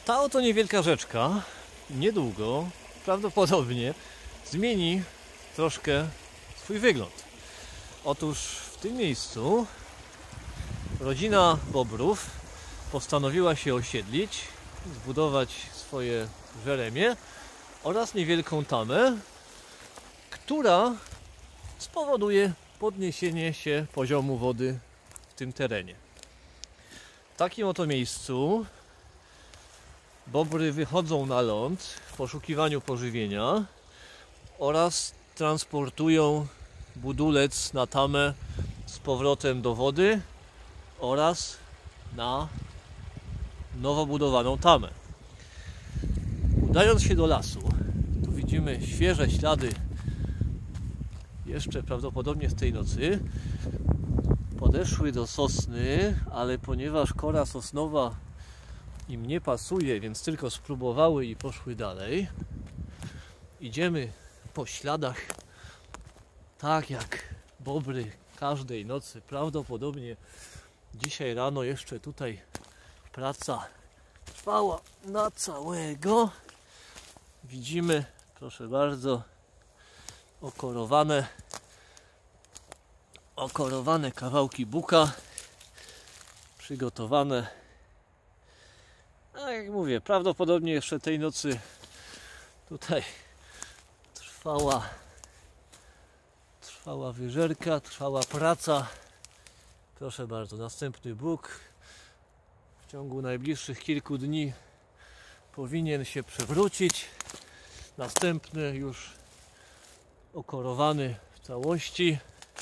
Ta oto niewielka rzeczka niedługo prawdopodobnie zmieni troszkę swój wygląd. Otóż w tym miejscu rodzina Bobrów postanowiła się osiedlić, zbudować swoje żeremie oraz niewielką tamę, która spowoduje podniesienie się poziomu wody w tym terenie. W takim oto miejscu bobry wychodzą na ląd w poszukiwaniu pożywienia oraz transportują budulec na tamę z powrotem do wody oraz na nowo budowaną tamę. Udając się do lasu, tu widzimy świeże ślady jeszcze prawdopodobnie z tej nocy. Podeszły do sosny, ale ponieważ kora sosnowa im nie pasuje, więc tylko spróbowały i poszły dalej. Idziemy po śladach tak jak bobry każdej nocy. Prawdopodobnie dzisiaj rano jeszcze tutaj praca trwała na całego. Widzimy, proszę bardzo, okorowane kawałki buka przygotowane. A jak mówię, prawdopodobnie jeszcze tej nocy tutaj trwała wyżerka, trwała praca. Proszę bardzo, następny bóg w ciągu najbliższych kilku dni powinien się przewrócić. Następny już okorowany w całości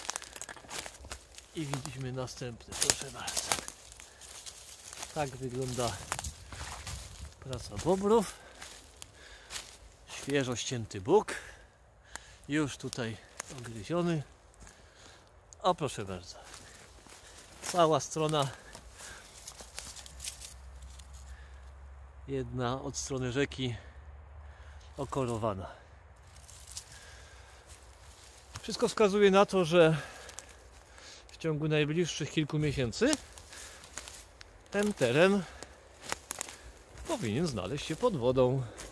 i widzimy następny, proszę bardzo. Tak wygląda praca bobrów. Świeżo ścięty bóg, już tutaj ogryziony. O, proszę bardzo, cała strona, jedna od strony rzeki okorowana. Wszystko wskazuje na to, że w ciągu najbliższych kilku miesięcy ten teren powinien znaleźć się pod wodą.